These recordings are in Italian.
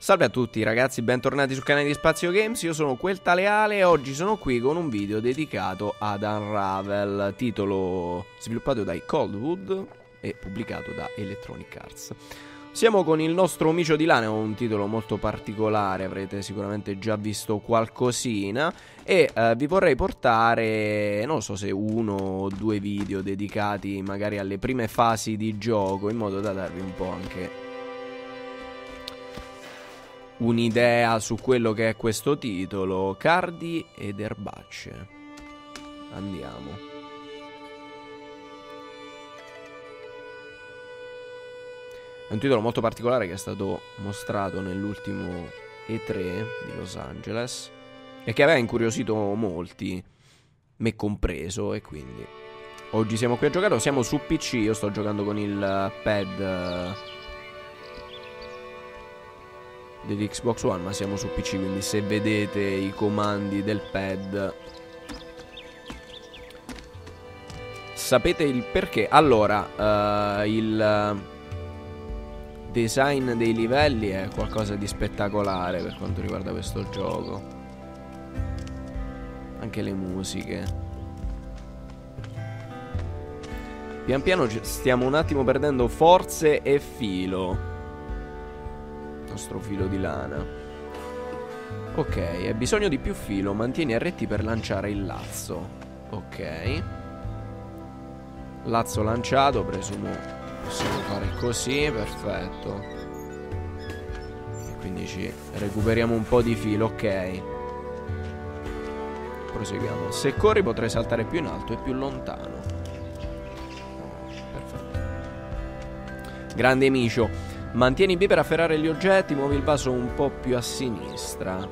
Salve a tutti ragazzi, bentornati sul canale di Spazio Games, io sono Queltaleale e oggi sono qui con un video dedicato ad Unravel, titolo sviluppato dai Coldwood e pubblicato da Electronic Arts. Siamo con il nostro Micio di Lana, un titolo molto particolare, avrete sicuramente già visto qualcosina, e vi vorrei portare, non so se uno o due video dedicati magari alle prime fasi di gioco, in modo da darvi un po' anche un'idea su quello che è questo titolo. Cardi ed erbacce. Andiamo. È un titolo molto particolare che è stato mostrato nell'ultimo E3 di Los Angeles e che aveva incuriosito molti, me compreso, e quindi oggi siamo qui a giocare. Siamo su PC, io sto giocando con il pad dell'Xbox One, ma siamo su PC, quindi se vedete i comandi del pad sapete il perché. Allora, il design dei livelli è qualcosa di spettacolare per quanto riguarda questo gioco. Anche le musiche. Pian piano stiamo un attimo perdendo forze e filo. Nostro filo di lana. Ok, hai bisogno di più filo. Mantieni RT per lanciare il lazzo. Ok. Lazzo lanciato, presumo possiamo fare così, perfetto. E quindi ci recuperiamo un po' di filo, ok. Proseguiamo. Se corri potrai saltare più in alto e più lontano. Perfetto. Grande Micio. Mantieni B per afferrare gli oggetti, muovi il vaso un po' più a sinistra.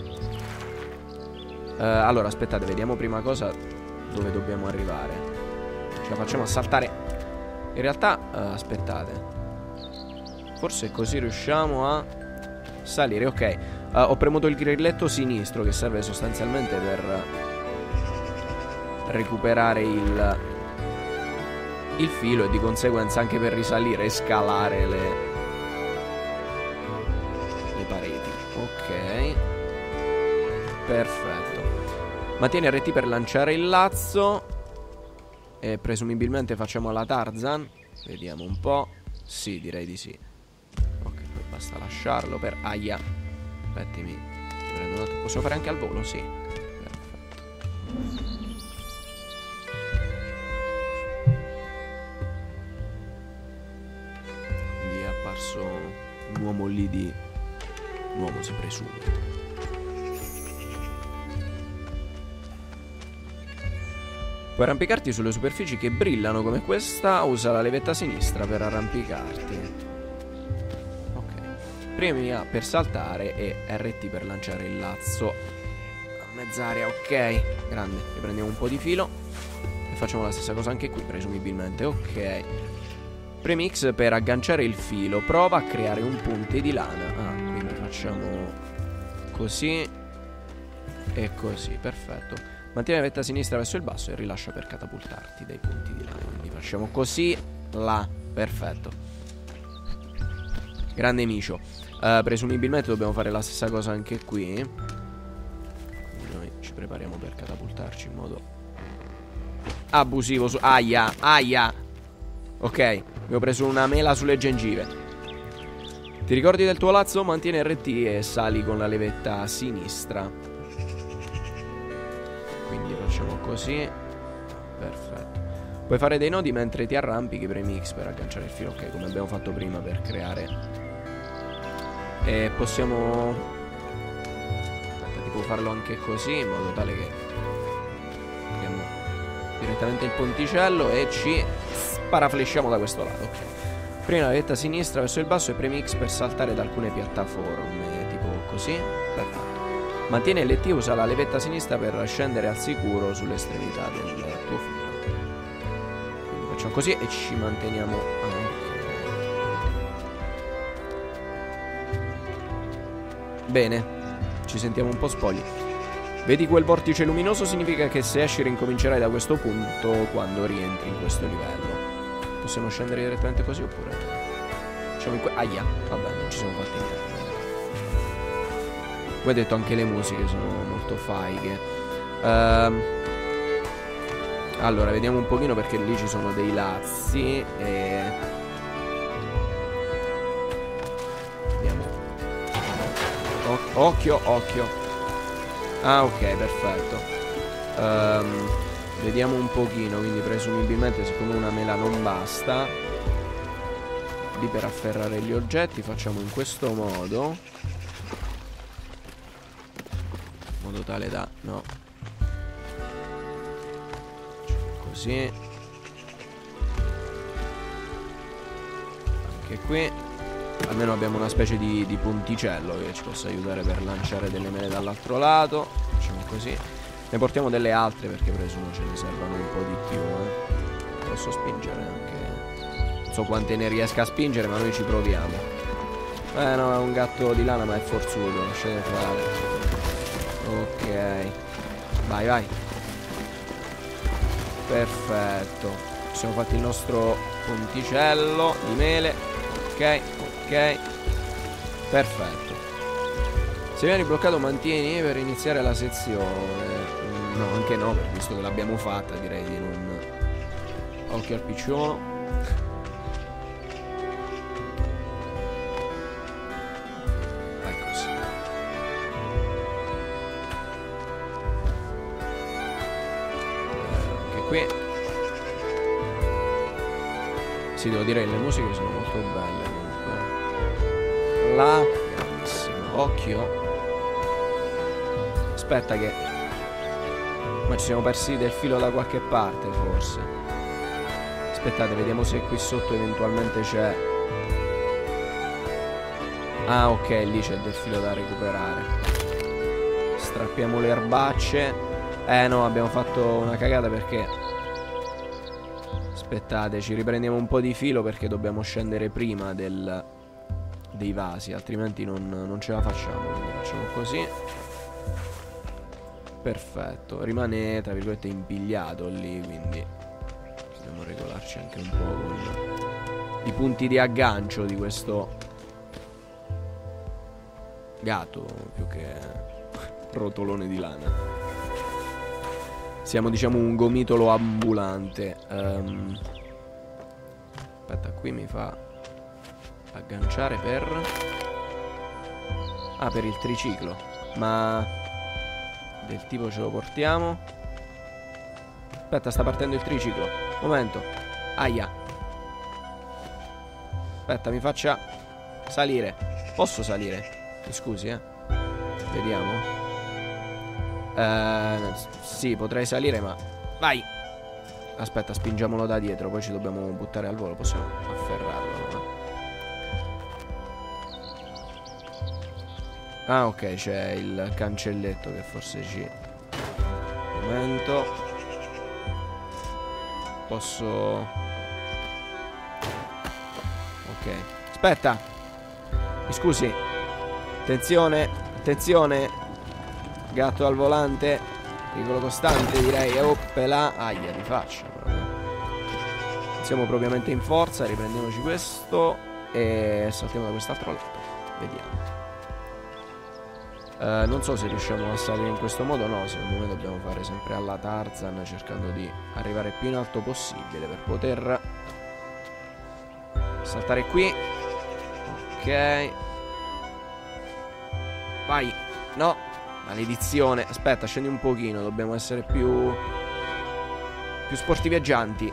Allora, aspettate, vediamo prima cosa dove dobbiamo arrivare. Ce la facciamo a saltare. In realtà, aspettate. Forse così riusciamo a salire, ok. Ho premuto il grilletto sinistro che serve sostanzialmente per recuperare il filo e di conseguenza anche per risalire e scalare le pareti. Ok, perfetto. Mantieni RT per lanciare il lazzo. E presumibilmente facciamo la Tarzan. Vediamo un po'. Sì, direi di sì. Ok, poi basta lasciarlo per... Aia. Aspettimi. Possiamo fare anche al volo? Sì. Perfetto. Quindi è apparso un uomo lì di... Un uomo, si presume. Puoi arrampicarti sulle superfici che brillano come questa. Usa la levetta sinistra per arrampicarti. Ok. Premi A per saltare e RT per lanciare il lazzo a mezz'aria. Ok. Grande. Riprendiamo un po' di filo e facciamo la stessa cosa anche qui, presumibilmente. Ok. Premi X per agganciare il filo. Prova a creare un punte di lana. Quindi facciamo così e così. Perfetto. Mantieni la vetta sinistra verso il basso e rilascia per catapultarti dai punti di lana. Quindi facciamo così, là, perfetto. Grande Micio. Presumibilmente dobbiamo fare la stessa cosa anche qui. Quindi noi ci prepariamo per catapultarci in modo abusivo su... Aia, aia. Ok, abbiamo preso una mela sulle gengive. Ti ricordi del tuo lazzo? Mantieni RT e sali con la levetta sinistra. Quindi facciamo così. Perfetto. Puoi fare dei nodi mentre ti arrampichi. Premi X per agganciare il filo. Ok, come abbiamo fatto prima per creare. E possiamo... Aspetta, tipo farlo anche così, in modo tale che creiamo direttamente il ponticello e ci sparaflesciamo da questo lato. Ok. Prima la vetta sinistra verso il basso e premi X per saltare da alcune piattaforme. Tipo così. Perfetto. Mantieni LT e usa la levetta sinistra per scendere al sicuro sull'estremità del tuo filo. Quindi facciamo così e ci manteniamo anche. Bene, ci sentiamo un po' spogli. Vedi quel vortice luminoso? Significa che se esci rincomincerai da questo punto quando rientri in questo livello. Possiamo scendere direttamente così oppure... Facciamo in Aia, vabbè, non ci siamo fatti niente. Come detto, anche le musiche sono molto faighe. Allora, vediamo un pochino, perché lì ci sono dei lazzi e... Vediamo. Occhio, occhio. Ah, ok, perfetto. Vediamo un pochino, quindi presumibilmente, siccome una mela non basta, lì per afferrare gli oggetti facciamo in questo modo. In modo tale da... no. Così. Anche qui. Almeno abbiamo una specie di ponticello che ci possa aiutare per lanciare delle mele dall'altro lato. Facciamo così. Ne portiamo delle altre perché presumo ce ne servano un po' di più, Posso spingere anche... non so quante ne riesca a spingere, ma noi ci proviamo. No, è un gatto di lana, ma è forzuto, lasciate fare. Ok. Vai, vai. Perfetto. Ci siamo fatti il nostro ponticello di mele. Ok, ok. Perfetto. Se vieni bloccato mantieni per iniziare la sezione. No, anche no, visto che l'abbiamo fatta, direi di non... Occhio al picciolo. Vai così. Anche qui. Sì, devo dire che le musiche sono molto belle comunque. Là. Grandissimo. Occhio. Aspetta che... ma ci siamo persi del filo da qualche parte, forse. Aspettate, vediamo se qui sotto eventualmente c'è... ah, ok, lì c'è del filo da recuperare. Strappiamo le erbacce. No, abbiamo fatto una cagata perché... aspettate, ci riprendiamo un po' di filo perché dobbiamo scendere prima dei vasi, altrimenti non ce la facciamo. Quindi facciamo così. Perfetto, rimane tra virgolette impigliato lì, quindi dobbiamo regolarci anche un po' con i punti di aggancio di questo gatto più che rotolone di lana. Siamo, diciamo, un gomitolo ambulante. Aspetta, qui mi fa agganciare per... ah, per il triciclo. Ma... del tipo ce lo portiamo. Aspetta, sta partendo il triciclo. Momento. Aia. Aspetta, mi faccia salire. Posso salire? Mi scusi, Vediamo. Sì, potrei salire, ma... vai. Aspetta, spingiamolo da dietro. Poi ci dobbiamo buttare al volo. Possiamo afferrarlo, Ah, ok, c'è il cancelletto che forse ci... momento. Posso... ok. Aspetta. Mi scusi. Attenzione. Attenzione. Gatto al volante. Pericolo costante, direi. Oppela. Aia, di faccia. Siamo propriamente in forza. Riprendiamoci questo. E saltiamo da quest'altro lato. Vediamo. Non so se riusciamo a salire in questo modo. No, secondo me dobbiamo fare sempre alla Tarzan, cercando di arrivare più in alto possibile per poter saltare qui. Ok. Vai. No. Maledizione. Aspetta, scendi un pochino. Dobbiamo essere più sportiveggianti.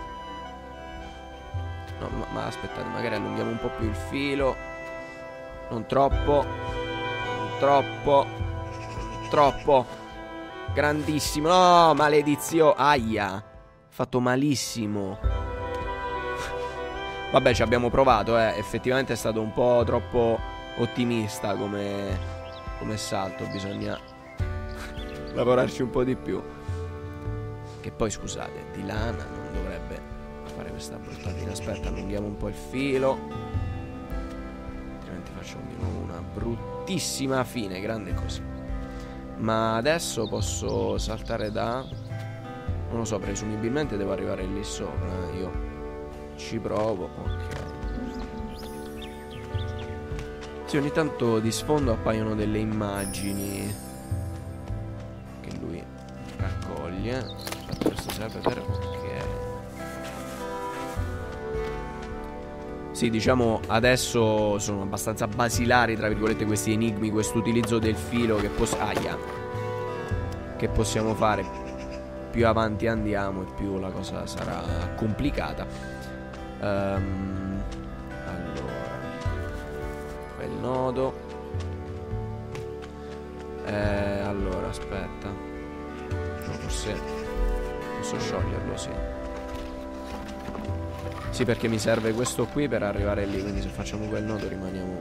No, ma aspettate, magari allunghiamo un po' più il filo. Non troppo. Troppo. Grandissimo. No, maledizione. Aia. Fatto malissimo. Vabbè, ci abbiamo provato, effettivamente è stato un po' troppo ottimista come salto. Bisogna lavorarci un po' di più. Che poi, scusate, di lana non dovrebbe fare questa bruttatina. Aspetta, allunghiamo un po' il filo, altrimenti facciamo di nuovo una bruttissima fine. Grande così. Ma adesso posso saltare da... non lo so, presumibilmente devo arrivare lì sopra. Io ci provo. Ok. Sì, ogni tanto di sfondo appaiono delle immagini che lui raccoglie. Aspetta, questo serve per... ok. Sì, diciamo adesso sono abbastanza basilari, tra virgolette, questi enigmi, questo utilizzo del filo che possiamo fare. Più avanti andiamo e più la cosa sarà complicata. Allora, fai il nodo. Allora, aspetta. No, forse posso scioglierlo, sì. Sì, perché mi serve questo qui per arrivare lì, quindi se facciamo quel nodo rimaniamo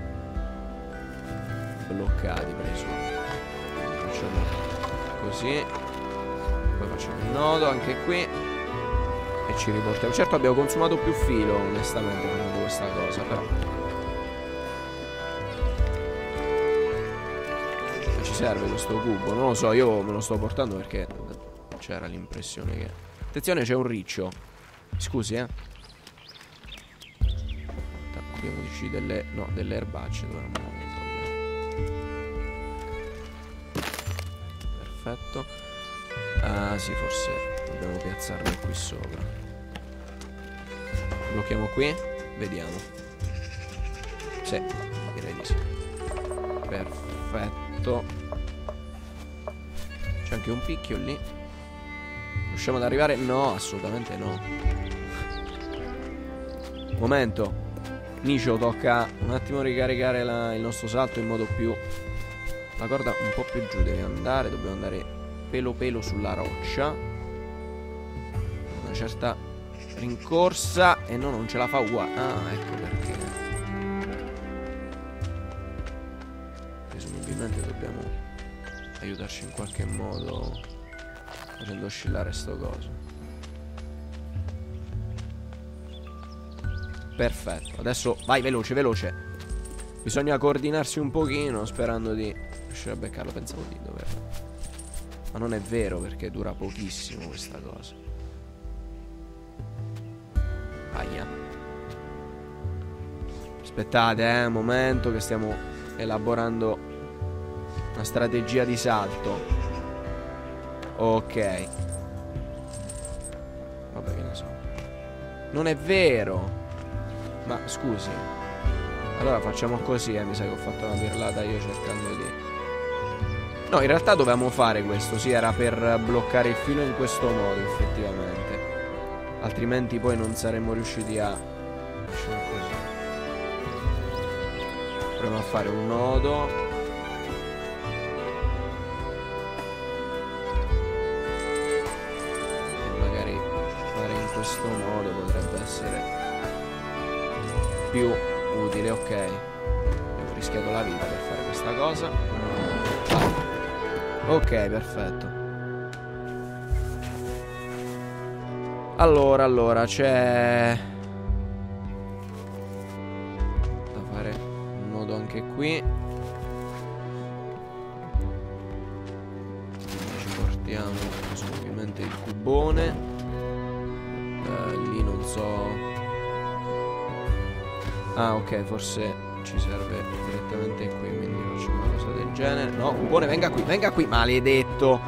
bloccati, presumo. Facciamo così. Poi facciamo il nodo anche qui e ci riportiamo. Certo abbiamo consumato più filo, onestamente, facendo questa cosa, però ci serve questo cubo. Non lo so, io me lo sto portando perché c'era l'impressione che... Attenzione, c'è un riccio. Scusi, abbiamo delle... no, delle erbacce dovremmo togliere. Perfetto. Ah sì, forse dobbiamo piazzarlo qui sopra. Blocchiamo qui. Vediamo. Sì, direi di sì. Perfetto. C'è anche un picchio lì. Riusciamo ad arrivare? No, assolutamente no. Momento. Nicio, tocca un attimo ricaricare il nostro salto in modo più... La corda un po' più giù deve andare. Dobbiamo andare pelo pelo sulla roccia. Una certa rincorsa. E no, non ce la fa uguale. Ah, ecco perché. Presumibilmente dobbiamo aiutarci in qualche modo facendo oscillare sto coso. Perfetto, adesso vai veloce, veloce. Bisogna coordinarsi un pochino, sperando di riuscire a beccarlo. Pensavo di doverlo, ma non è vero, perché dura pochissimo questa cosa. Aia. Aspettate, un momento, che stiamo elaborando una strategia di salto. Ok. Vabbè, che ne so. Non è vero. Ma scusi. Allora facciamo così, mi sa che ho fatto una pirlata io cercando di... No, in realtà dovevamo fare questo, sì, era per bloccare il filo in questo modo, effettivamente. Altrimenti poi non saremmo riusciti a... Facciamo così. Proviamo a fare un nodo. E magari fare in questo modo potrebbe essere più utile. Ok, abbiamo rischiato la vita per fare questa cosa. Ok, perfetto. Allora c'è da fare un nodo anche qui. Ci portiamo presumibilmente il cubone. Lì non so. Ah, ok, forse ci serve direttamente qui, quindi facciamo una cosa del genere. No, cubone, venga qui, maledetto.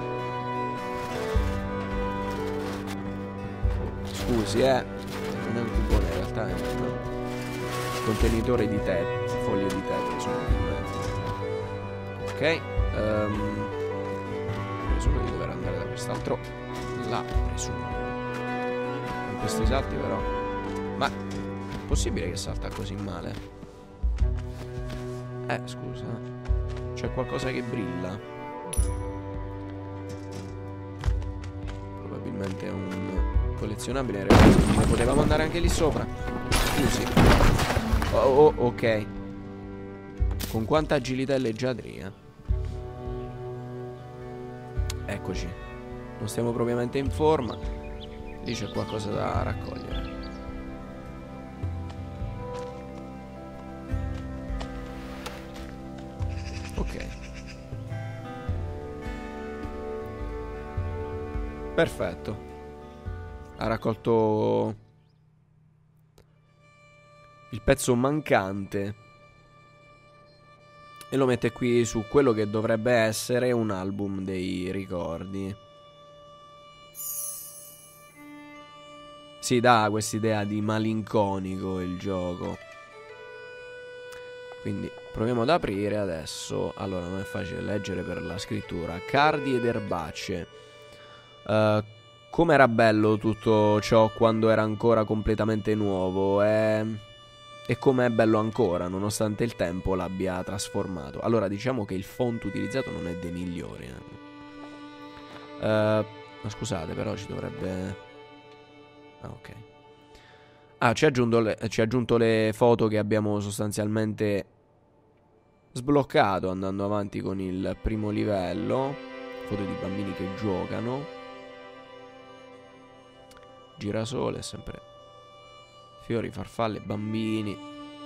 Scusi, non è un cubone, in realtà è un contenitore di tè, foglie di tè, presumibilmente. Ok, presumo di dover andare da quest'altro là, presumo. Con questi salti però. Ma è possibile che salta così male? Scusa. C'è qualcosa che brilla. Probabilmente è un collezionabile. In realtà potevamo andare anche lì sopra. Scusi. Ok. Con quanta agilità e leggiadria. Eccoci. Non stiamo propriamente in forma. Lì c'è qualcosa da raccogliere. Ok. Perfetto. Ha raccolto il pezzo mancante. e lo mette qui su quello che dovrebbe essere un album dei ricordi. Si dà quest'idea di malinconico il gioco. Quindi proviamo ad aprire adesso. Allora, non è facile leggere per la scrittura. Cardi ed erbacce. Com'era bello tutto ciò quando era ancora completamente nuovo. E com'è bello ancora, nonostante il tempo l'abbia trasformato. Allora, diciamo che il font utilizzato non è dei migliori. Ma scusate, però ci dovrebbe... Ah, ok. Ah, ci ha aggiunto le foto che abbiamo sostanzialmente sbloccato andando avanti con il primo livello. Foto di bambini che giocano. Girasole, sempre fiori, farfalle, bambini.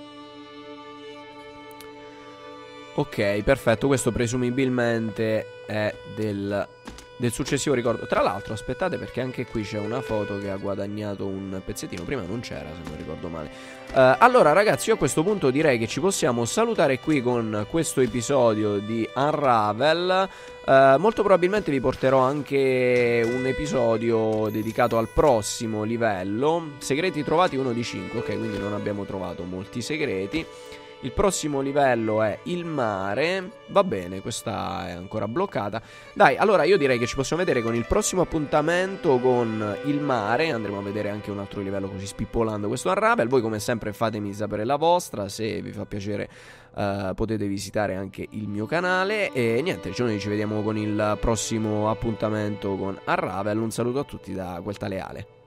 Ok, perfetto. Questo presumibilmente è del successivo ricordo. Tra l'altro, aspettate, perché anche qui c'è una foto che ha guadagnato un pezzettino. Prima non c'era, se non ricordo male. Allora, ragazzi, io a questo punto direi che ci possiamo salutare qui con questo episodio di Unravel. Molto probabilmente vi porterò anche un episodio dedicato al prossimo livello. Segreti trovati 1 di 5. Ok, quindi non abbiamo trovato molti segreti. Il prossimo livello è il mare. Va bene, questa è ancora bloccata. Dai, allora io direi che ci possiamo vedere con il prossimo appuntamento con il mare. Andremo a vedere anche un altro livello, così spippolando questo Unravel. Voi come sempre fatemi sapere la vostra. Se vi fa piacere potete visitare anche il mio canale. E niente, noi ci vediamo con il prossimo appuntamento con Unravel. Un saluto a tutti da quel tale Ale.